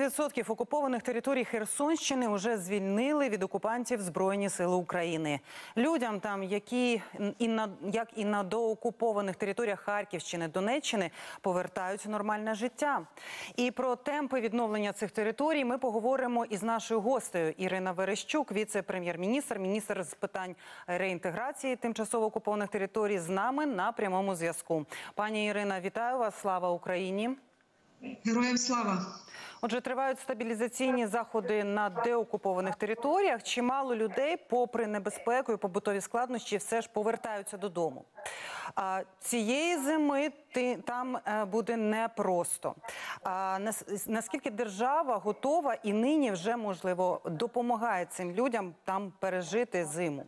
70% окупованих територій Херсонщини вже звільнили від окупантів Збройні сили України. Людям там, як і на доокупованих територіях Харківщини, Донеччини, повертають нормальне життя. І про темпи відновлення цих територій ми поговоримо із нашою гостею Ірина Верещук, віце-прем'єр-міністр, міністр з питань реінтеграції тимчасово окупованих територій, з нами на прямому зв'язку. Пані Ірина, вітаю вас, слава Україні! Героям слава! Отже, тривають стабілізаційні заходи на деокупованих територіях. Чимало людей, попри небезпеку і побутові складнощі, все ж повертаються додому. Цієї зими там буде непросто. Наскільки держава готова і нині вже, можливо, допомагає цим людям там пережити зиму?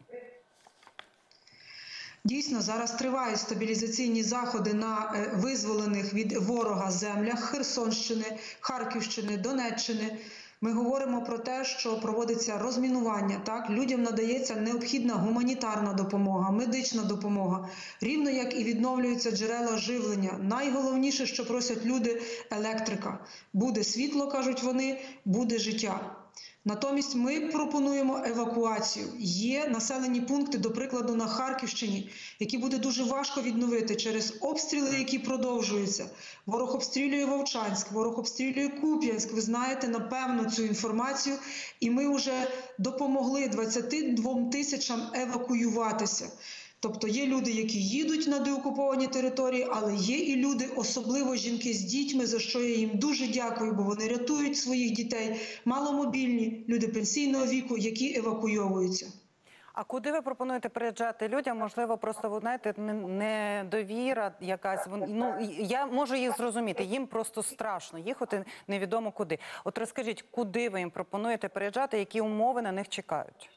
Дійсно, зараз тривають стабілізаційні заходи на визволених від ворога землях Херсонщини, Харківщини, Донеччини. Ми говоримо про те, що проводиться розмінування. Так? Людям надається необхідна гуманітарна допомога, медична допомога, рівно як і відновлюються джерела живлення. Найголовніше, що просять люди – електрика. Буде світло, кажуть вони, буде життя. Натомість ми пропонуємо евакуацію. Є населені пункти, до прикладу, на Харківщині, які буде дуже важко відновити через обстріли, які продовжуються. Ворог обстрілює Вовчанськ, ворог обстрілює Куп'янськ. Ви знаєте, напевно, цю інформацію. І ми вже допомогли 22 тисячам евакуюватися. Тобто є люди, які їдуть на деокуповані території, але є і люди, особливо жінки з дітьми, за що я їм дуже дякую, бо вони рятують своїх дітей, маломобільні, люди пенсійного віку, які евакуйовуються. А куди ви пропонуєте приїжджати людям? Можливо, просто, ви знаєте, недовіра якась. Я можу їх зрозуміти, їм просто страшно їхати невідомо куди. От розкажіть, куди ви їм пропонуєте приїжджати, які умови на них чекають?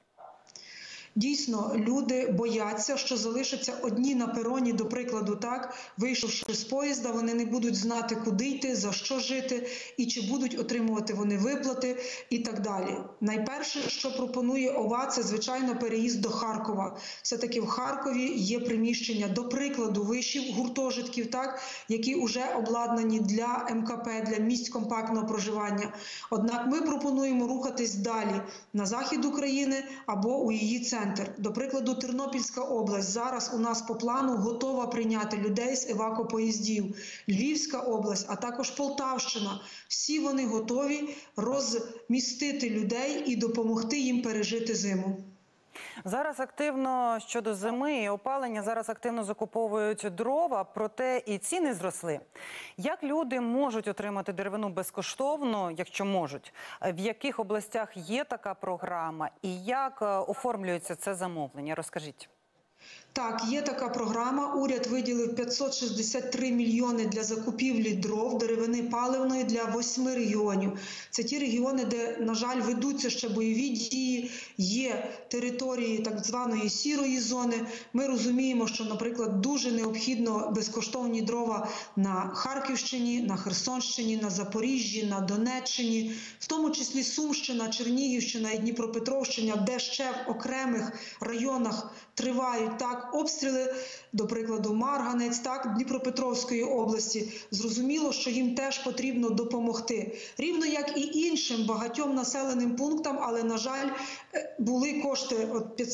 Дійсно, люди бояться, що залишаться одні на пероні, до прикладу, так, вийшовши з поїзда, вони не будуть знати, куди йти, за що жити, і чи будуть отримувати вони виплати і так далі. Найперше, що пропонує ОВА, це, звичайно, переїзд до Харкова. Все-таки в Харкові є приміщення, до прикладу, вишів, гуртожитків, так, які вже обладнані для МКП, для місць компактного проживання. Однак ми пропонуємо рухатись далі, на захід України або у її центр. До прикладу, Тернопільська область зараз у нас по плану готова прийняти людей з евакопоїздів. Львівська область, а також Полтавщина. Всі вони готові розмістити людей і допомогти їм пережити зиму. Зараз активно щодо зими і опалення, зараз активно закуповують дрова, проте і ціни зросли. Як люди можуть отримати деревину безкоштовно, якщо можуть? В яких областях є така програма і як оформлюється це замовлення? Розкажіть. Так, є така програма. Уряд виділив 563 мільйони для закупівлі дров, деревини паливної для 8 регіонів. Це ті регіони, де, на жаль, ведуться ще бойові дії, є території так званої сірої зони. Ми розуміємо, що, наприклад, дуже необхідно безкоштовні дрова на Харківщині, на Херсонщині, на Запоріжжі, на Донеччині, в тому числі Сумщина, Чернігівщина і Дніпропетровщина, де ще в окремих районах тривають так обстріли, до прикладу, Марганець, так, Дніпропетровської області. Зрозуміло, що їм теж потрібно допомогти. Рівно як і іншим багатьом населеним пунктам, але, на жаль, були кошти,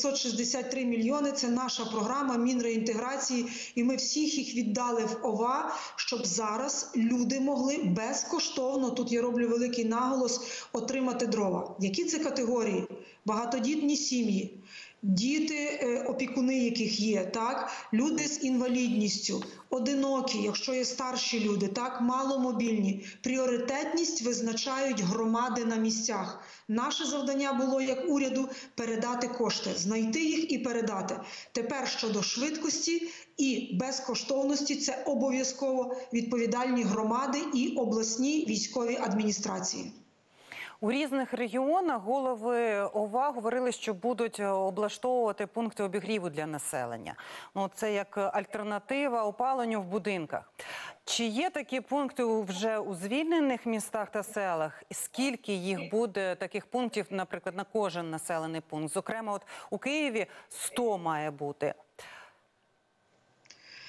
563 мільйони, це наша програма Мінреінтеграції, і ми всіх їх віддали в ОВА, щоб зараз люди могли безкоштовно, тут я роблю великий наголос, отримати дрова. Які це категорії? Багатодітні сім'ї. Діти, опікуни яких є, так, люди з інвалідністю, одинокі, якщо є старші люди, так, маломобільні. Пріоритетність визначають громади на місцях. Наше завдання було, як уряду, передати кошти, знайти їх і передати. Тепер щодо швидкості і безкоштовності, це обов'язково відповідальні громади і обласні військові адміністрації. У різних регіонах голови ОВА говорили, що будуть облаштовувати пункти обігріву для населення. Це як альтернатива опаленню в будинках. Чи є такі пункти вже у звільнених містах та селах? Скільки їх буде, таких пунктів, наприклад, на кожен населений пункт? Зокрема, у Києві 100 має бути.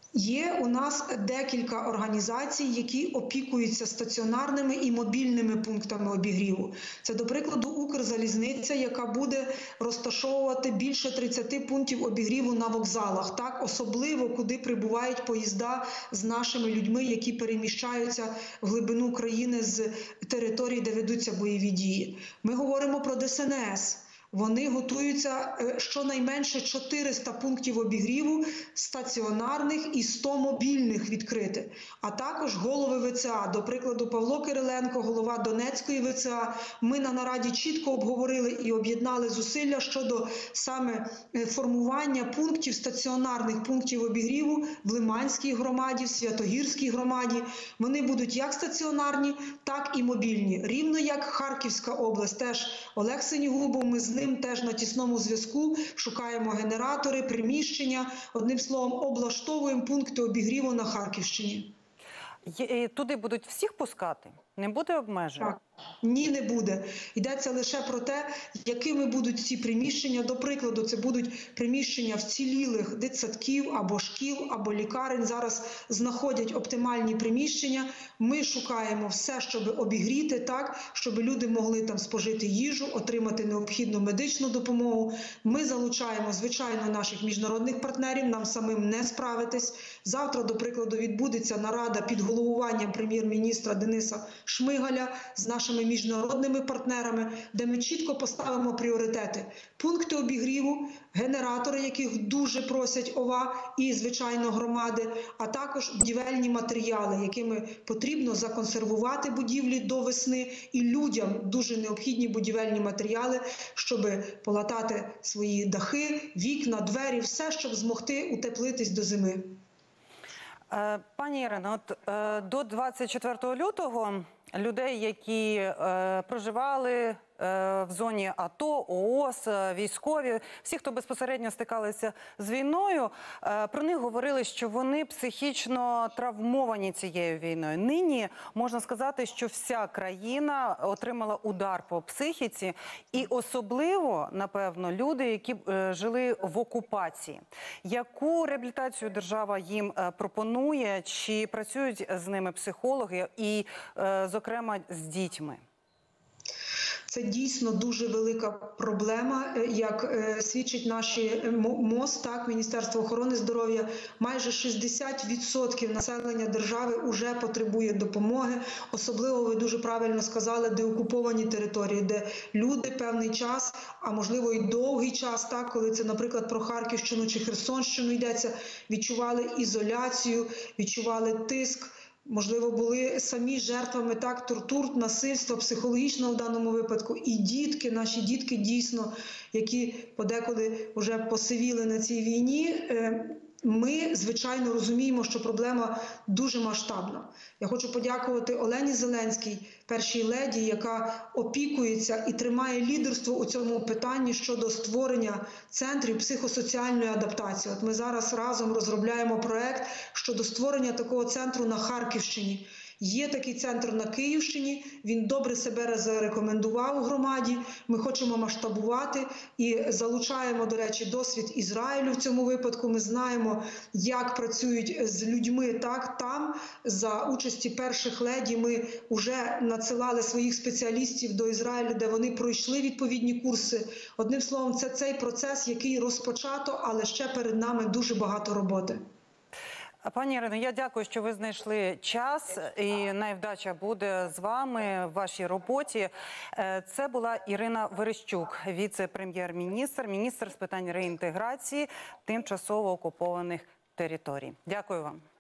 Є у нас декілька організацій, які опікуються стаціонарними і мобільними пунктами обігріву. Це, до прикладу, Укрзалізниця, яка буде розташовувати більше 30 пунктів обігріву на вокзалах, так, особливо, куди прибувають поїзда з нашими людьми, які переміщаються в глибину країни з територій, де ведуться бойові дії. Ми говоримо про ДСНС. Вони готуються щонайменше 400 пунктів обігріву стаціонарних і 100 мобільних відкрити. А також голови ВЦА, до прикладу, Павло Кириленко, голова Донецької ВЦА. Ми на нараді чітко обговорили і об'єднали зусилля щодо саме формування пунктів, стаціонарних пунктів обігріву в Лиманській громаді, в Святогірській громаді. Вони будуть як стаціонарні, так і мобільні. Рівно як Харківська область, теж Олег Синігубов, ми з ним теж на тісному зв'язку, шукаємо генератори, приміщення, одним словом, облаштовуємо пункти обігріву на Харківщині. Туди будуть всіх пускати? Не буде обмежень? Так. Ні, не буде. Йдеться лише про те, якими будуть ці приміщення. До прикладу, це будуть приміщення вцілілих дитсадків або шкіл, або лікарень. Зараз знаходять оптимальні приміщення. Ми шукаємо все, щоб обігріти так, щоб люди могли там спожити їжу, отримати необхідну медичну допомогу. Ми залучаємо, звичайно, наших міжнародних партнерів, нам самим не справитись. Завтра, до прикладу, відбудеться нарада під головуванням прем'єр-міністра Дениса Шмигаля з нашими міжнародними партнерами, де ми чітко поставимо пріоритети. Пункти обігріву, генератори, яких дуже просять ОВА і, звичайно, громади, а також будівельні матеріали, якими потрібно законсервувати будівлі до весни, і людям дуже необхідні будівельні матеріали, щоб полатати свої дахи, вікна, двері, все, щоб змогти утеплитись до зими. Пані Ірино, до 24 лютого людей, які проживали в зоні АТО, ООС, військові, всі, хто безпосередньо стикалися з війною, про них говорили, що вони психічно травмовані цією війною. Нині можна сказати, що вся країна отримала удар по психіці, і особливо, напевно, люди, які жили в окупації. Яку реабілітацію держава їм пропонує, чи працюють з ними психологи і, зокрема, з дітьми? Це дійсно дуже велика проблема, як свідчить наші МОЗ, так, Міністерство охорони здоров'я, майже 60% населення держави вже потребує допомоги, особливо, ви дуже правильно сказали, деокуповані території, де люди певний час, а можливо і довгий час, так, коли це, наприклад, про Харківщину чи Херсонщину йдеться, відчували ізоляцію, відчували тиск, можливо, були самі жертвами так, тортур, насильства, психологічного в даному випадку. І дітки, наші дітки дійсно, які подекуди вже посивіли на цій війні, ми, звичайно, розуміємо, що проблема дуже масштабна. Я хочу подякувати Олені Зеленській, першій леді, яка опікується і тримає лідерство у цьому питанні щодо створення центрів психосоціальної адаптації. От ми зараз разом розробляємо проект щодо створення такого центру на Харківщині. Є такий центр на Київщині, він добре себе зарекомендував у громаді, ми хочемо масштабувати і залучаємо, до речі, досвід Ізраїлю в цьому випадку. Ми знаємо, як працюють з людьми так, там. За участі перших леді ми вже надсилали своїх спеціалістів до Ізраїлю, де вони пройшли відповідні курси. Одним словом, це цей процес, який розпочато, але ще перед нами дуже багато роботи. Пані Ірино, я дякую, що ви знайшли час, і найвдача буде з вами в вашій роботі. Це була Ірина Верещук, віце-прем'єр-міністр, міністр з питань реінтеграції тимчасово окупованих територій. Дякую вам.